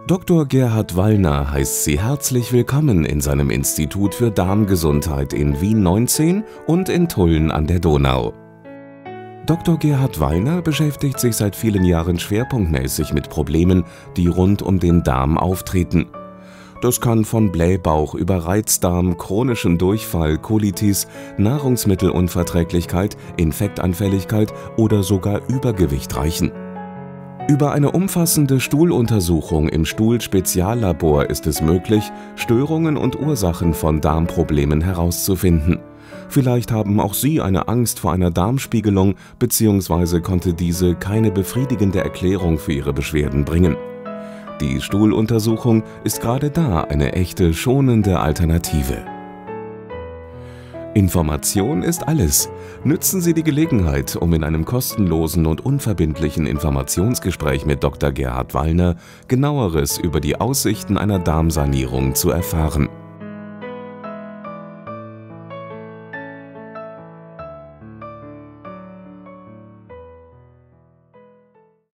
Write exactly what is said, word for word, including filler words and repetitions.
Doktor Gerhard Wallner heißt Sie herzlich willkommen in seinem Institut für Darmgesundheit in Wien neunzehn und in Tulln an der Donau. Doktor Gerhard Wallner beschäftigt sich seit vielen Jahren schwerpunktmäßig mit Problemen, die rund um den Darm auftreten. Das kann von Blähbauch über Reizdarm, chronischem Durchfall, Colitis, Nahrungsmittelunverträglichkeit, Infektanfälligkeit oder sogar Übergewicht reichen. Über eine umfassende Stuhluntersuchung im Stuhlspeziallabor ist es möglich, Störungen und Ursachen von Darmproblemen herauszufinden. Vielleicht haben auch Sie eine Angst vor einer Darmspiegelung bzw. konnte diese keine befriedigende Erklärung für Ihre Beschwerden bringen. Die Stuhluntersuchung ist gerade da eine echte, schonende Alternative. Information ist alles. Nützen Sie die Gelegenheit, um in einem kostenlosen und unverbindlichen Informationsgespräch mit Doktor Gerhard Wallner Genaueres über die Aussichten einer Darmsanierung zu erfahren.